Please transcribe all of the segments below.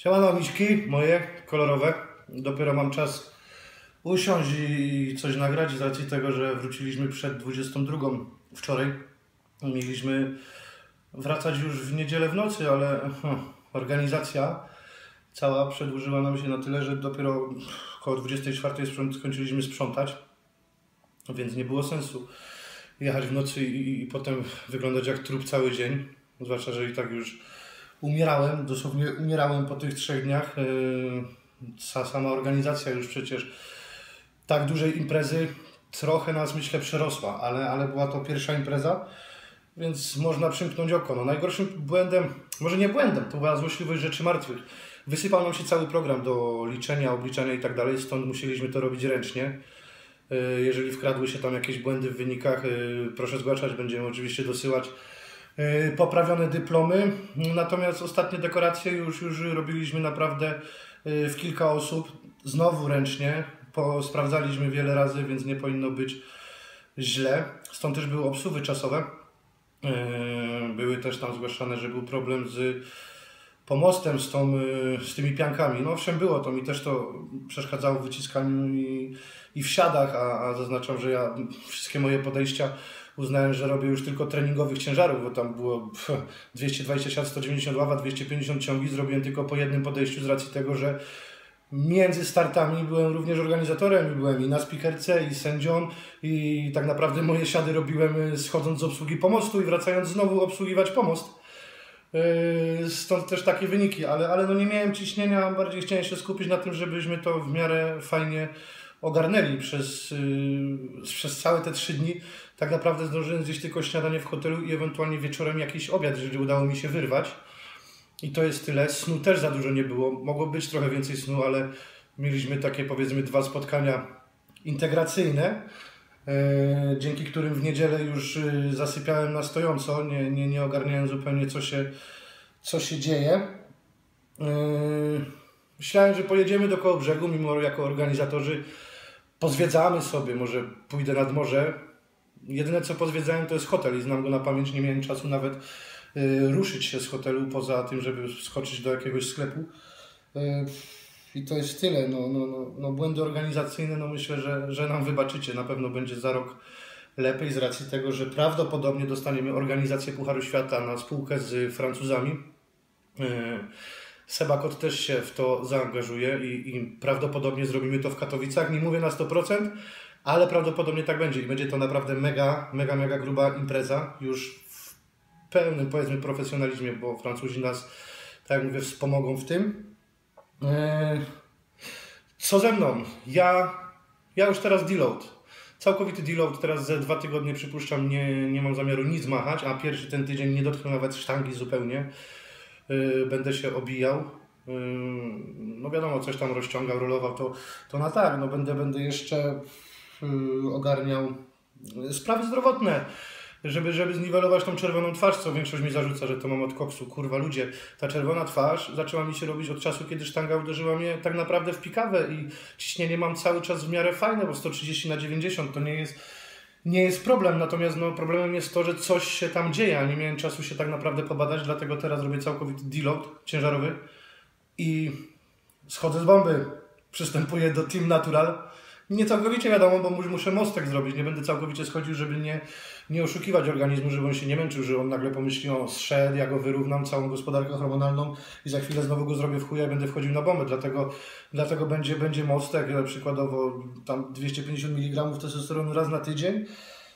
Siemano miśki moje kolorowe. Dopiero mam czas usiąść i coś nagrać z racji tego, że wróciliśmy przed 22 wczoraj. Mieliśmy wracać już w niedzielę w nocy, ale organizacja cała przedłużyła nam się na tyle, że dopiero około 24 skończyliśmy sprzątać, więc nie było sensu jechać w nocy i potem wyglądać jak trup cały dzień, zwłaszcza, że i tak już umierałem, dosłownie umierałem po tych 3 dniach. Sama organizacja już przecież tak dużej imprezy trochę nas, myślę, przerosła, ale była to pierwsza impreza, więc można przymknąć oko. No, najgorszym błędem, może nie błędem, to była złośliwość rzeczy martwych. Wysypał nam się cały program do liczenia, obliczania i tak dalej, stąd musieliśmy to robić ręcznie. Jeżeli wkradły się tam jakieś błędy w wynikach, proszę zgłaszać, będziemy oczywiście dosyłać poprawione dyplomy. Natomiast ostatnie dekoracje już robiliśmy naprawdę w kilka osób, znowu ręcznie. Sprawdzaliśmy wiele razy, więc nie powinno być źle. Stąd też były obsuwy czasowe. Były też tam zgłaszane, że był problem z pomostem, z tymi piankami. No owszem, było to, mi też to przeszkadzało w wyciskaniu i w siadach, a zaznaczam, że ja wszystkie moje podejścia uznałem, że robię już tylko treningowych ciężarów, bo tam było 220 siat, 190 ława, 250 ciągi, zrobiłem tylko po jednym podejściu z racji tego, że między startami byłem również organizatorem i byłem i na spikerce, i sędzią, i tak naprawdę moje siady robiłem schodząc z obsługi pomostu i wracając znowu obsługiwać pomost. Stąd też takie wyniki, ale no nie miałem ciśnienia, bardziej chciałem się skupić na tym, żebyśmy to w miarę fajnie ogarnęli przez całe te 3 dni. Tak naprawdę zdążyłem zjeść tylko śniadanie w hotelu i ewentualnie wieczorem jakiś obiad, jeżeli udało mi się wyrwać. I to jest tyle. Snu też za dużo nie było. Mogło być trochę więcej snu, ale mieliśmy takie, powiedzmy, 2 spotkania integracyjne, dzięki którym w niedzielę już zasypiałem na stojąco, nie ogarniałem zupełnie co się dzieje. Myślałem, że pojedziemy do Kołobrzegu, mimo jako organizatorzy pozwiedzamy sobie, może pójdę nad morze. Jedyne co pozwiedzałem to jest hotel i znam go na pamięć, nie miałem czasu nawet ruszyć się z hotelu, poza tym, żeby skoczyć do jakiegoś sklepu. I to jest tyle. No, błędy organizacyjne, no myślę, że nam wybaczycie. Na pewno będzie za rok lepiej z racji tego, że prawdopodobnie dostaniemy organizację Pucharu Świata na spółkę z Francuzami. Sebakot też się w to zaangażuje i prawdopodobnie zrobimy to w Katowicach. Nie mówię na 100%, ale prawdopodobnie tak będzie i będzie to naprawdę mega gruba impreza już w pełnym, powiedzmy, profesjonalizmie, bo Francuzi nas, tak jak mówię, wspomogą w tym. Co ze mną? Ja już teraz deload. Całkowity deload, teraz ze 2 tygodnie przypuszczam, nie mam zamiaru nic machać, a pierwszy ten tydzień nie dotknę nawet sztangi zupełnie. Będę się obijał. No wiadomo, coś tam rozciągał, rolował, to na tak, no będę jeszcze ogarniał sprawy zdrowotne, żeby zniwelować tą czerwoną twarz, co większość mi zarzuca, że to mam od koksu. Kurwa ludzie, ta czerwona twarz zaczęła mi się robić od czasu, kiedy sztanga uderzyła mnie tak naprawdę w pikawę i ciśnienie mam cały czas w miarę fajne, bo 130/90 to nie jest problem, natomiast no, problemem jest to, że coś się tam dzieje, a nie miałem czasu się tak naprawdę pobadać, dlatego teraz robię całkowity deload ciężarowy i schodzę z bomby, przystępuję do Team Natural. Nie całkowicie wiadomo, bo muszę mostek zrobić, nie będę całkowicie schodził, żeby nie oszukiwać organizmu, żeby on się nie męczył, że on nagle pomyśli, o zszedł, ja go wyrównam, całą gospodarkę hormonalną i za chwilę znowu go zrobię w chuja i będę wchodził na bombę, dlatego będzie mostek, przykładowo tam 250 mg testosteronu raz na tydzień.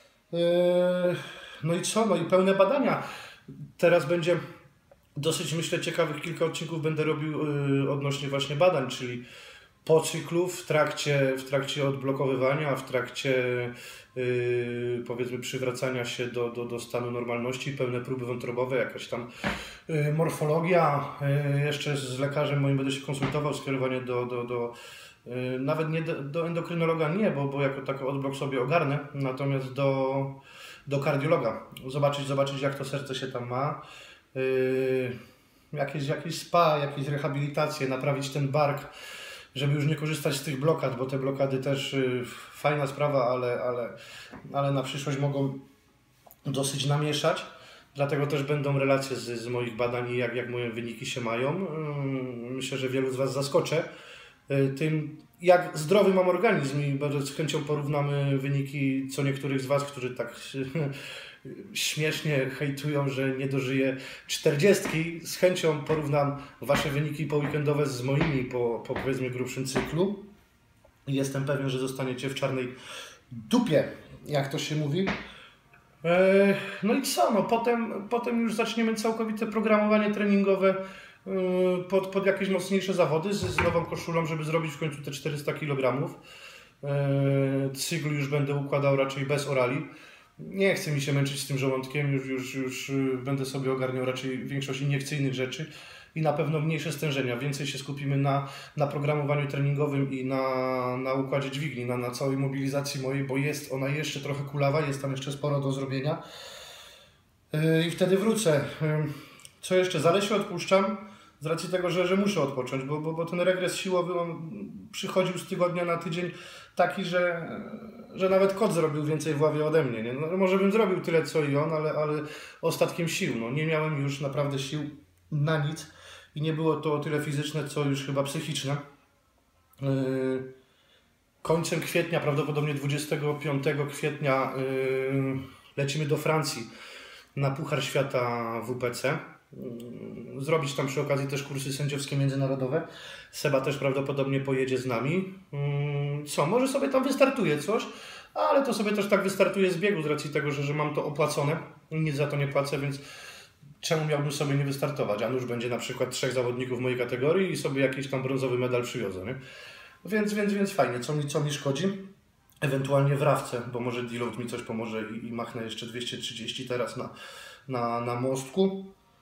No i co? No i pełne badania. Teraz będzie dosyć, myślę, ciekawych kilka odcinków będę robił odnośnie właśnie badań, czyli po cyklu, w trakcie odblokowywania, w trakcie powiedzmy przywracania się do stanu normalności, pełne próby wątrobowe, jakaś tam morfologia, jeszcze z lekarzem moim będę się konsultował, skierowanie nawet nie do endokrynologa, nie, bo jako taki odblok sobie ogarnę, natomiast do kardiologa, zobaczyć jak to serce się tam ma, jakieś spa, jakieś rehabilitacje, naprawić ten bark, żeby już nie korzystać z tych blokad, bo te blokady też fajna sprawa, ale na przyszłość mogą dosyć namieszać. Dlatego też będą relacje z moich badań i jak moje wyniki się mają. Myślę, że wielu z Was zaskoczę tym, jak zdrowy mam organizm i bardzo z chęcią porównamy wyniki co niektórych z Was, którzy tak śmiesznie hejtują, że nie dożyję 40. Z chęcią porównam Wasze wyniki poweekendowe z moimi po powiedzmy grubszym cyklu. I jestem pewien, że zostaniecie w czarnej dupie, jak to się mówi. No i co? No potem już zaczniemy całkowite programowanie treningowe pod jakieś mocniejsze zawody z nową koszulą, żeby zrobić w końcu te 400 kg. Cykl już będę układał raczej bez orali. Nie chcę mi się męczyć z tym żołądkiem, już będę sobie ogarniał raczej większość iniekcyjnych rzeczy i na pewno mniejsze stężenia. Więcej się skupimy na programowaniu treningowym i na układzie dźwigni, na całej mobilizacji mojej, bo jest ona jeszcze trochę kulawa, jest tam jeszcze sporo do zrobienia. I wtedy wrócę. Co jeszcze? Zalesie odpuszczam z racji tego, że muszę odpocząć, bo ten regres siłowy on przychodził z tygodnia na tydzień taki, że nawet kot zrobił więcej w ławie ode mnie. Nie? No, może bym zrobił tyle co i on, ale ostatkiem sił. No, nie miałem już naprawdę sił na nic i nie było to o tyle fizyczne, co już chyba psychiczne. Końcem kwietnia, prawdopodobnie 25 kwietnia lecimy do Francji na Puchar Świata WPC. Zrobić tam przy okazji też kursy sędziowskie międzynarodowe. Seba też prawdopodobnie pojedzie z nami. Co, może sobie tam wystartuje coś, ale to sobie też tak wystartuje z biegu z racji tego, że mam to opłacone. Nic za to nie płacę, więc czemu miałbym sobie nie wystartować? A nuż będzie na przykład 3 zawodników w mojej kategorii i sobie jakiś tam brązowy medal przywiozę, nie? Więc fajnie, co mi szkodzi? Ewentualnie w Rawce, bo może deload mi coś pomoże i machnę jeszcze 230 teraz na mostku.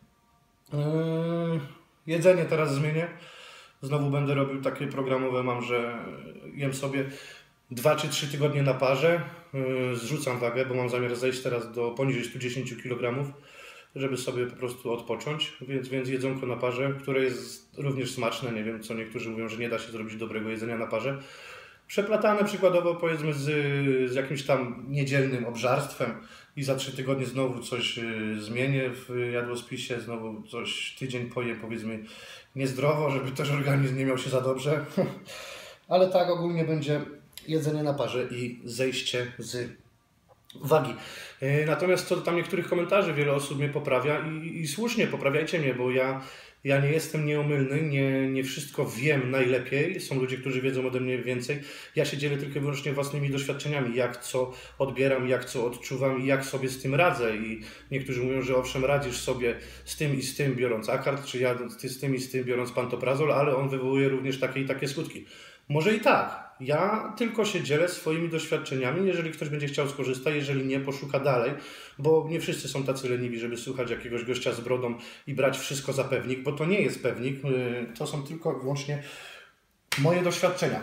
Jedzenie teraz zmienię. Znowu będę robił takie programowe, mam, że jem sobie 2 czy 3 tygodnie na parze. Zrzucam wagę, bo mam zamiar zejść teraz do poniżej 110 kg, żeby sobie po prostu odpocząć. Więc jedzonko na parze, które jest również smaczne. Nie wiem, co niektórzy mówią, że nie da się zrobić dobrego jedzenia na parze. Przeplatane przykładowo powiedzmy z jakimś tam niedzielnym obżarstwem i za 3 tygodnie znowu coś zmienię w jadłospisie, znowu coś tydzień pojem powiedzmy niezdrowo, żeby też organizm nie miał się za dobrze. Ale tak ogólnie będzie jedzenie na parze i zejście z wagi. Natomiast co do tam niektórych komentarzy, wiele osób mnie poprawia i słusznie poprawiajcie mnie, bo ja nie jestem nieomylny, nie wszystko wiem najlepiej. Są ludzie, którzy wiedzą ode mnie więcej. Ja się dzielę tylko i wyłącznie własnymi doświadczeniami, jak co odbieram, jak co odczuwam i jak sobie z tym radzę. I niektórzy mówią, że owszem, radzisz sobie z tym i z tym biorąc akard, czy ja z tym i z tym biorąc pantoprazol, ale on wywołuje również takie i takie skutki. Może i tak. Ja tylko się dzielę swoimi doświadczeniami, jeżeli ktoś będzie chciał skorzystać, jeżeli nie, poszuka dalej, bo nie wszyscy są tacy leniwi, żeby słuchać jakiegoś gościa z brodą i brać wszystko za pewnik, bo to nie jest pewnik, to są tylko i wyłącznie moje doświadczenia.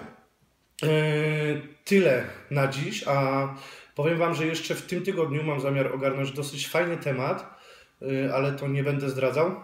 Tyle na dziś, a powiem Wam, że jeszcze w tym tygodniu mam zamiar ogarnąć dosyć fajny temat, ale to nie będę zdradzał,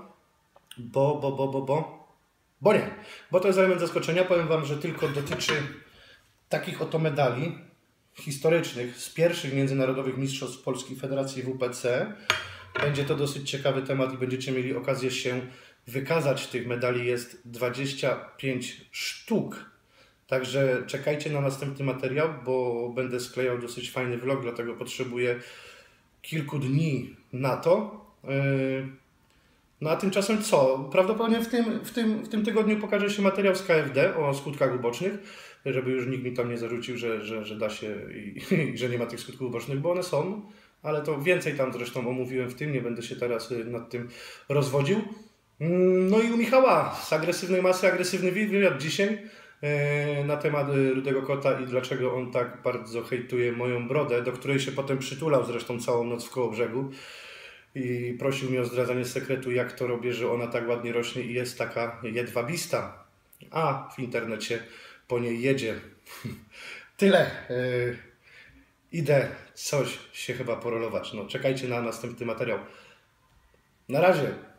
bo nie, bo to jest element zaskoczenia. Powiem Wam, że tylko dotyczy takich oto medali historycznych z pierwszych międzynarodowych mistrzostw Polski Federacji WPC. Będzie to dosyć ciekawy temat i będziecie mieli okazję się wykazać. Tych medali jest 25 sztuk. Także czekajcie na następny materiał, bo będę sklejał dosyć fajny vlog, dlatego potrzebuję kilku dni na to. No a tymczasem co? Prawdopodobnie w tym tygodniu pokaże się materiał z KFD o skutkach ubocznych, żeby już nikt mi tam nie zarzucił, że da się i że nie ma tych skutków ubocznych, bo one są, ale to więcej tam zresztą omówiłem w tym, nie będę się teraz nad tym rozwodził. No i u Michała z agresywnej masy, agresywny wywiad dzisiaj na temat Rudego Kota i dlaczego on tak bardzo hejtuje moją brodę, do której się potem przytulał zresztą całą noc w Kołobrzegu. I prosił mnie o zdradzanie sekretu, jak to robię, że ona tak ładnie rośnie i jest taka jedwabista. A w internecie po niej jedzie. Tyle. Idę coś się chyba porolować. No, czekajcie na następny materiał. Na razie.